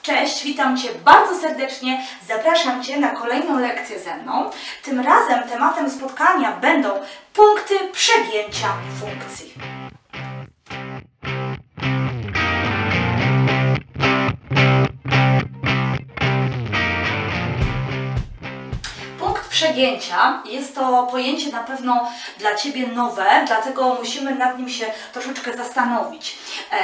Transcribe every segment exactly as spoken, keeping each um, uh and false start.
Cześć, witam Cię bardzo serdecznie, zapraszam Cię na kolejną lekcję ze mną. Tym razem tematem spotkania będą punkty przegięcia funkcji. Punkt przegięcia jest to pojęcie na pewno dla Ciebie nowe, dlatego musimy nad nim się troszeczkę zastanowić.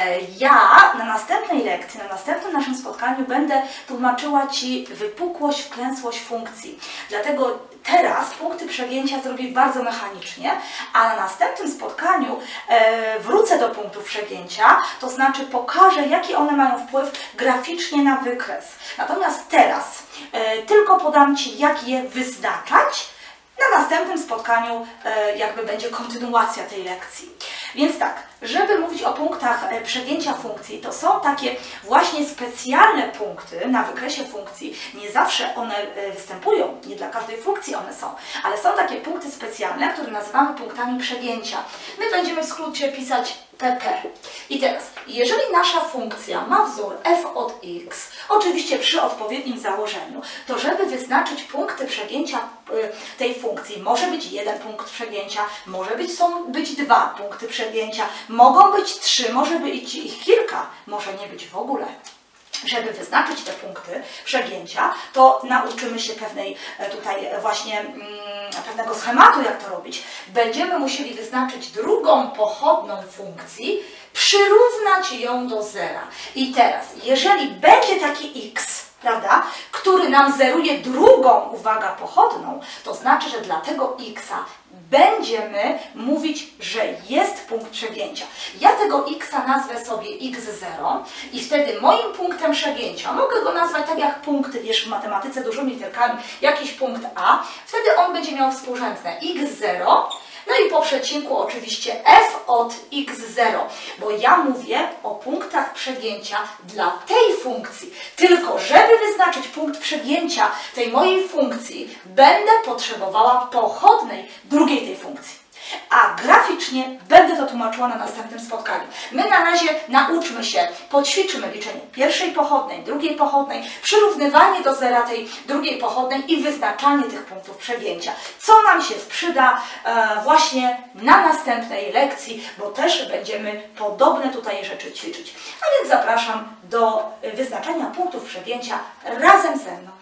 Ja na następnej lekcji, na następnym naszym spotkaniu będę tłumaczyła Ci wypukłość, wklęsłość funkcji. Dlatego teraz punkty przegięcia zrobię bardzo mechanicznie, a na następnym spotkaniu e, wrócę do punktów przegięcia, to znaczy pokażę, jaki one mają wpływ graficznie na wykres. Natomiast teraz e, tylko podam Ci, jak je wyznaczać. Na następnym spotkaniu e, jakby będzie kontynuacja tej lekcji. Więc tak, żeby mówić o punktach przegięcia funkcji, to są takie właśnie specjalne punkty na wykresie funkcji. Nie zawsze one występują, nie dla każdej funkcji one są, ale są takie punkty specjalne, które nazywamy punktami przegięcia. My będziemy w skrócie pisać P P. I teraz, jeżeli nasza funkcja ma wzór f od x, oczywiście przy odpowiednim założeniu, to żeby wyznaczyć punkty przegięcia tej funkcji, może być jeden punkt przegięcia, może być, są być dwa punkty przegięcia, mogą być trzy, może być ich kilka, może nie być w ogóle. Żeby wyznaczyć te punkty przegięcia, to nauczymy się pewnej tutaj właśnie mm, pewnego schematu, jak to robić. Będziemy musieli wyznaczyć drugą pochodną funkcji, przyrównać ją do zera. I teraz, jeżeli będzie taki x, prawda, który nam zeruje drugą, uwaga, pochodną, to znaczy, że dla tego x-a będziemy mówić, że jest punkt przegięcia. Ja tego x-a nazwę sobie x zero i wtedy moim punktem przegięcia, mogę go nazwać tak jak punkty, wiesz, w matematyce dużymi literkami, jakiś punkt a, wtedy on będzie miał współrzędne x zero, no i po przecinku oczywiście f od x zero, bo ja mówię o punktach przegięcia dla tej funkcji. Tylko żeby wyznaczyć punkt przegięcia tej mojej funkcji, będę potrzebowała pochodnej drugiej tej funkcji. A graficznie będę to tłumaczyła na następnym spotkaniu. My na razie nauczmy się, poćwiczmy liczenie pierwszej pochodnej, drugiej pochodnej, przyrównywanie do zera tej drugiej pochodnej i wyznaczanie tych punktów przegięcia. Co nam się przyda e, właśnie na następnej lekcji, bo też będziemy podobne tutaj rzeczy ćwiczyć. A więc zapraszam do wyznaczania punktów przegięcia razem ze mną.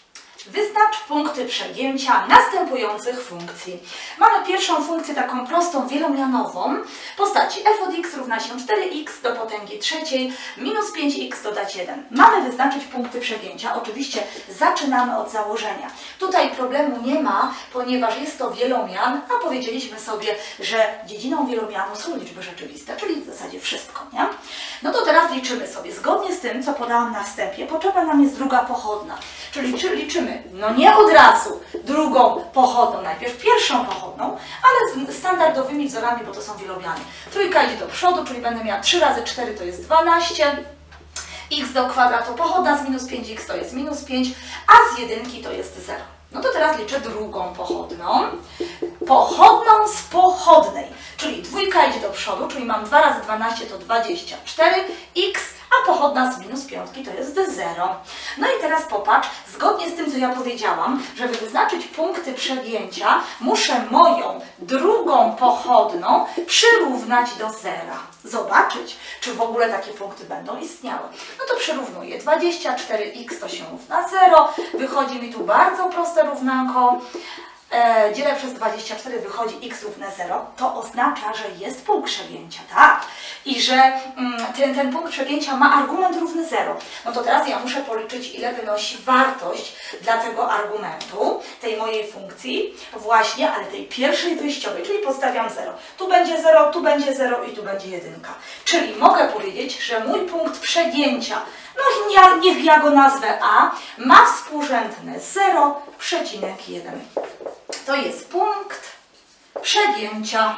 Wyznacz punkty przegięcia następujących funkcji. Mamy pierwszą funkcję taką prostą, wielomianową. Postaci f od x równa się cztery x do potęgi trzeciej minus pięć x dodać jeden. Mamy wyznaczyć punkty przegięcia. Oczywiście zaczynamy od założenia. Tutaj problemu nie ma, ponieważ jest to wielomian, a powiedzieliśmy sobie, że dziedziną wielomianu są liczby rzeczywiste, czyli w zasadzie wszystko, nie? No to teraz liczymy sobie. Zgodnie z tym, co podałam na wstępie, potrzebna nam jest druga pochodna. Czyli liczymy, no nie od razu drugą pochodną, najpierw pierwszą pochodną, ale z standardowymi wzorami, bo to są wielomiany. Trójka idzie do przodu, czyli będę miała trzy razy cztery to jest dwanaście, x do kwadratu, pochodna z minus pięć x to jest minus pięć, a z jedynki to jest zero. No to teraz liczę drugą pochodną. Pochodną z pochodnej, czyli dwójka idzie do przodu, czyli mam dwa razy dwanaście to dwadzieścia cztery, x, a pochodna z minus piątki to jest zero. No i teraz popatrz, zgodnie z tym, co ja powiedziałam, żeby wyznaczyć punkty przegięcia, muszę moją drugą pochodną przyrównać do zera. Zobaczyć, czy w ogóle takie punkty będą istniały. No to przyrównuję. dwadzieścia cztery x to się równa zero. Wychodzi mi tu bardzo proste równanko. E, dzielę przez dwadzieścia cztery, wychodzi x równe zero, to oznacza, że jest punkt przegięcia, tak? I że mm, ten, ten punkt przegięcia ma argument równy zero. No to teraz ja muszę policzyć, ile wynosi wartość dla tego argumentu, tej mojej funkcji, właśnie, ale tej pierwszej wyjściowej, czyli podstawiam zero. Tu będzie zero, tu będzie zero i tu będzie jedynka. Czyli mogę powiedzieć, że mój punkt przegięcia, no ja, niech ja go nazwę A, ma współrzędne zero przecinek jeden. To jest punkt przegięcia.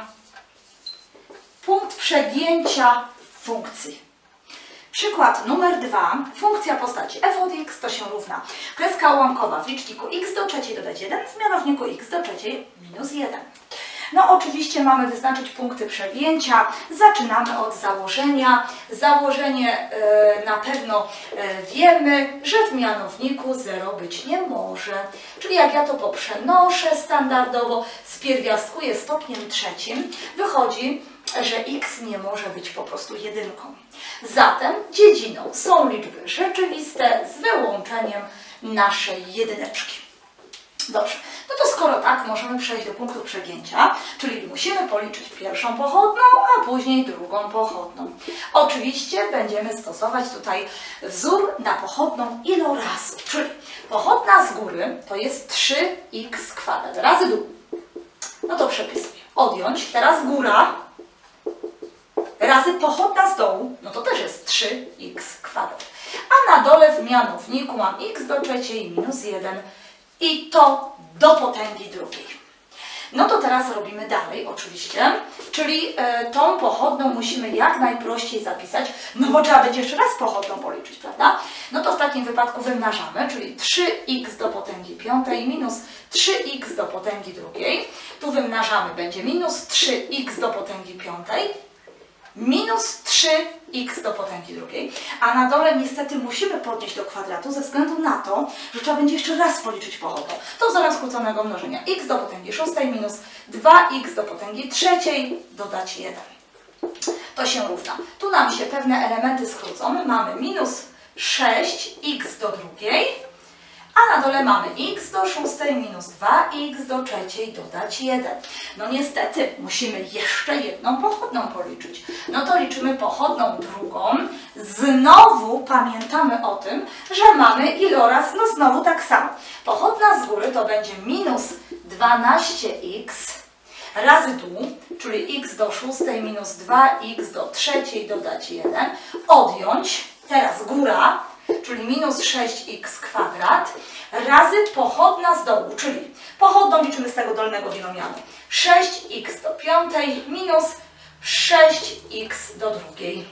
Punkt przegięcia funkcji. Przykład numer dwa. Funkcja postaci f od x to się równa kreska ułamkowa w liczniku x do trzeciej dodać jeden, w mianowniku x do trzeciej minus jeden. No oczywiście mamy wyznaczyć punkty przegięcia. Zaczynamy od założenia. Założenie e, na pewno e, wiemy, że w mianowniku zero być nie może. Czyli jak ja to poprzenoszę standardowo, spierwiastkuję stopniem trzecim, wychodzi, że x nie może być po prostu jedynką. Zatem dziedziną są liczby rzeczywiste z wyłączeniem naszej jedyneczki. Dobrze, no to skoro tak, możemy przejść do punktu przegięcia, czyli musimy policzyć pierwszą pochodną, a później drugą pochodną. Oczywiście będziemy stosować tutaj wzór na pochodną ilorazu, czyli pochodna z góry to jest trzy x kwadrat razy dół. No to przepisuję. Odjąć, teraz góra razy pochodna z dołu, no to też jest trzy x kwadrat. A na dole w mianowniku mam x do trzeciej minus jeden i to do potęgi drugiej. No to teraz robimy dalej oczywiście, czyli e, tą pochodną musimy jak najprościej zapisać, no bo trzeba będzie jeszcze raz pochodną policzyć, prawda? No to w takim wypadku wymnażamy, czyli trzy x do potęgi piątej minus trzy x do potęgi drugiej. Tu wymnażamy, będzie minus trzy x do potęgi piątej minus trzy x do potęgi drugiej, a na dole niestety musimy podnieść do kwadratu ze względu na to, że trzeba będzie jeszcze raz policzyć pochodną. To wzorem skróconego mnożenia x do potęgi szóstej minus dwa x do potęgi trzeciej dodać jeden. To się równa. Tu nam się pewne elementy skrócą. Mamy minus sześć x do drugiej, a na dole mamy x do szóstej minus dwa x do trzeciej dodać jeden. No niestety musimy jeszcze jedną pochodną policzyć. No to liczymy pochodną drugą. Znowu pamiętamy o tym, że mamy iloraz, no znowu tak samo. Pochodna z góry to będzie minus dwanaście x razy dół, czyli x do szóstej minus dwa x do trzeciej dodać jeden. Odjąć, teraz góra, czyli minus sześć x kwadrat, razy pochodna z dołu, czyli pochodną liczymy z tego dolnego binomianu. sześć x do piątej minus sześć x do drugiej.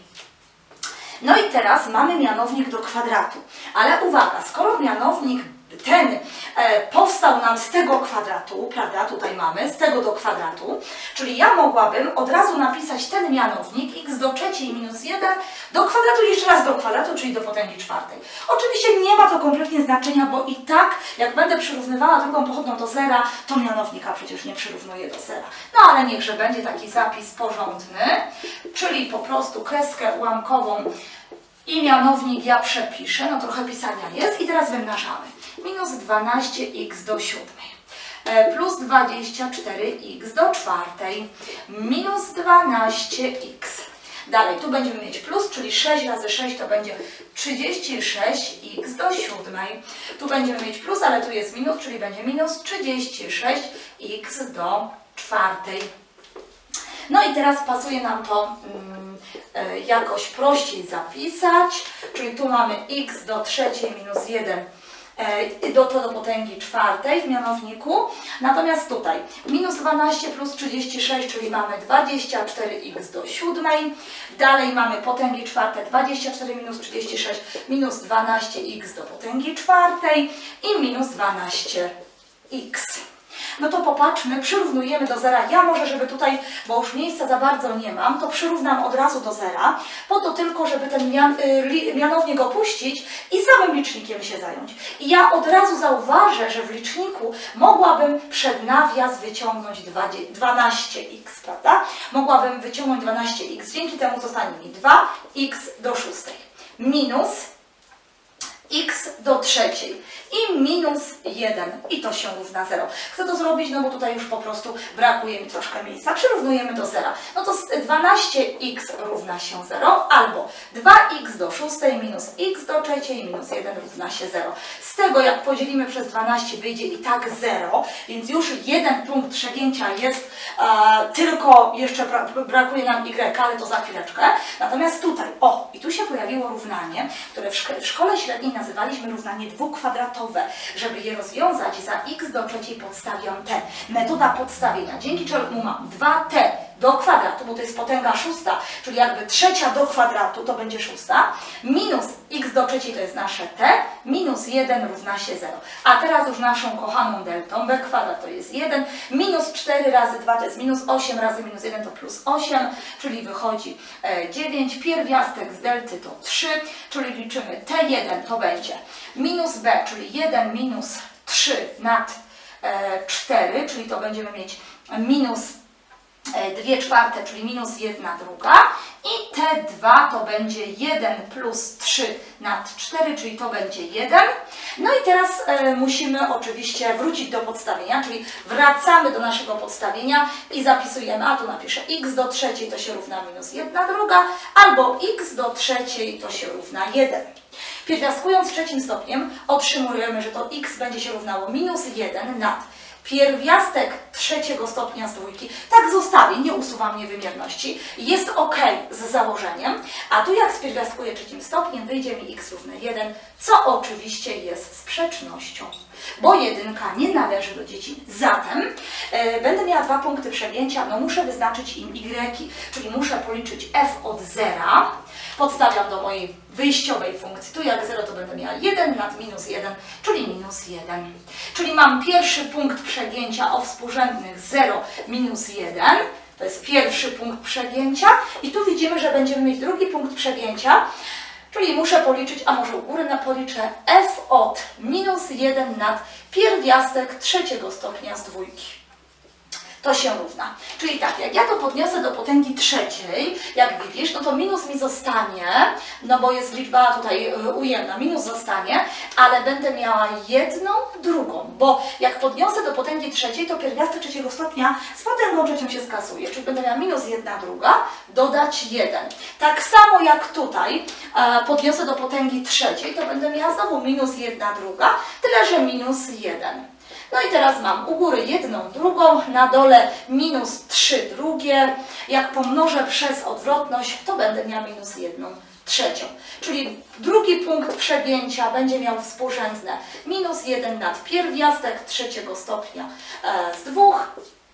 No i teraz mamy mianownik do kwadratu. Ale uwaga, skoro mianownik ten e, powstał nam z tego kwadratu, prawda, tutaj mamy, z tego do kwadratu, czyli ja mogłabym od razu napisać ten mianownik x do trzeciej minus jeden do kwadratu, jeszcze raz do kwadratu, czyli do potęgi czwartej. Oczywiście nie ma to kompletnie znaczenia, bo i tak, jak będę przyrównywała drugą pochodną do zera, to mianownika przecież nie przyrównuję do zera. No ale niechże będzie taki zapis porządny, czyli po prostu kreskę ułamkową i mianownik ja przepiszę, no trochę pisania jest i teraz wymnażamy. Minus dwanaście x do siódmej plus dwadzieścia cztery x do czwartej minus dwanaście x. Dalej, tu będziemy mieć plus, czyli sześć razy sześć to będzie trzydzieści sześć x do siódmej. Tu będziemy mieć plus, ale tu jest minus, czyli będzie minus trzydzieści sześć x do czwartej. No i teraz pasuje nam to mm, y, jakoś prościej zapisać, czyli tu mamy x do trzeciej minus jeden do, to do potęgi czwartej w mianowniku. Natomiast tutaj minus dwanaście plus trzydzieści sześć, czyli mamy dwadzieścia cztery x do siódmej. Dalej mamy potęgi czwarte, dwadzieścia cztery minus trzydzieści sześć minus dwanaście x do potęgi czwartej i minus dwanaście x. No to popatrzmy, przyrównujemy do zera. Ja może, żeby tutaj, bo już miejsca za bardzo nie mam, to przyrównam od razu do zera, po to tylko, żeby ten mian, y, mianownik opuścić i samym licznikiem się zająć. I ja od razu zauważę, że w liczniku mogłabym przed nawias wyciągnąć dwanaście x, prawda? Mogłabym wyciągnąć dwanaście x, dzięki temu zostanie mi dwa x do szóstej minus x do trzeciej i minus jeden i to się równa zero. Chcę to zrobić, no bo tutaj już po prostu brakuje mi troszkę miejsca. Przyrównujemy do zera. No to dwanaście x równa się zero albo dwa x do szóstej minus x do trzeciej minus jeden równa się zero. Z tego jak podzielimy przez dwanaście wyjdzie i tak zero, więc już jeden punkt przegięcia jest, e, tylko jeszcze bra brakuje nam y, ale to za chwileczkę. Natomiast tutaj, o, i tu się pojawiło równanie, które w, szko w szkole średniej nazywaliśmy równanie dwukwadratowe. Żeby je rozwiązać, za x do trzeciej podstawiam t. Metoda podstawienia, dzięki czemu mam dwa t do kwadratu, bo to jest potęga szósta, czyli jakby trzecia do kwadratu to będzie szósta, minus x do trzeciej to jest nasze t, minus jeden równa się zero. A teraz już naszą kochaną deltą, b kwadrat to jest jeden, minus cztery razy dwa to jest minus osiem, razy minus jeden to plus osiem, czyli wychodzi dziewięć, pierwiastek z delty to trzy, czyli liczymy t jeden to będzie minus b, czyli jeden minus trzy nad cztery, czyli to będziemy mieć minus dwie czwarte, czyli minus jedna druga i t dwa to będzie jeden plus trzy nad cztery, czyli to będzie jeden. No i teraz e, musimy oczywiście wrócić do podstawienia, czyli wracamy do naszego podstawienia i zapisujemy, a tu napiszę x do trzeciej to się równa minus jedna druga, albo x do trzeciej to się równa jeden. Pierwiastkując trzecim stopniem otrzymujemy, że to x będzie się równało minus jeden nad pierwiastek trzeciego stopnia z dwójki, tak zostawię, nie usuwam niewymierności, jest ok z założeniem, a tu jak spierwiastkuję trzecim stopniem, wyjdzie mi x równe jeden, co oczywiście jest sprzecznością, bo jedynka nie należy do dziedziny. Zatem e, będę miała dwa punkty przegięcia, no muszę wyznaczyć im y, czyli muszę policzyć f od zera, podstawiam do mojej wyjściowej funkcji, tu jak zero to będę miała jeden nad minus jeden, czyli minus jeden. Czyli mam pierwszy punkt przegięcia o współrzędnych zero minus jeden, to jest pierwszy punkt przegięcia i tu widzimy, że będziemy mieć drugi punkt przegięcia, czyli muszę policzyć, a może u góry na policzę f od minus jeden nad pierwiastek trzeciego stopnia z dwójki. To się równa. Czyli tak, jak ja to podniosę do potęgi trzeciej, jak widzisz, no to minus mi zostanie, no bo jest liczba tutaj ujemna, minus zostanie, ale będę miała jedną drugą, bo jak podniosę do potęgi trzeciej, to pierwiastek trzeciego stopnia z potęgą trzecią się skasuje, czyli będę miała minus jedna druga, dodać jeden. Tak samo jak tutaj e, podniosę do potęgi trzeciej, to będę miała znowu minus jedna druga, tyle że minus jeden. No i teraz mam u góry jedną drugą, na dole minus trzy drugie. Jak pomnożę przez odwrotność, to będę miała minus jedną trzecią. Czyli drugi punkt przegięcia będzie miał współrzędne minus jeden nad pierwiastek trzeciego stopnia z dwóch,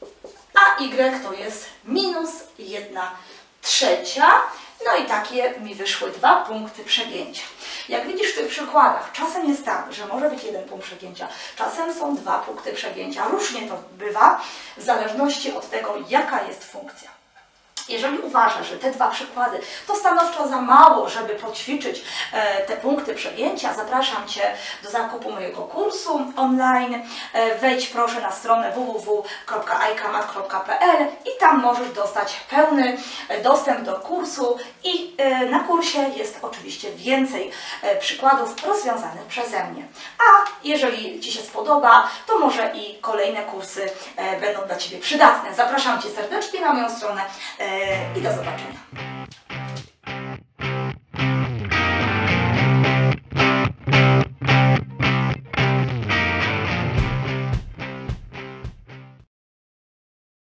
a y to jest minus jedna trzecia. No i takie mi wyszły dwa punkty przegięcia. Jak widzisz w tych przykładach, czasem jest tak, że może być jeden punkt przegięcia, czasem są dwa punkty przegięcia. Różnie to bywa w zależności od tego, jaka jest funkcja. Jeżeli uważasz, że te dwa przykłady to stanowczo za mało, żeby poćwiczyć e, te punkty przegięcia, zapraszam Cię do zakupu mojego kursu online. E, wejdź proszę na stronę w w w kropka ajkamat kropka p l i tam możesz dostać pełny dostęp do kursu i e, na kursie jest oczywiście więcej e, przykładów rozwiązanych przeze mnie. A jeżeli Ci się spodoba, to może i kolejne kursy e, będą dla Ciebie przydatne. Zapraszam Cię serdecznie na moją stronę e, i do zobaczenia.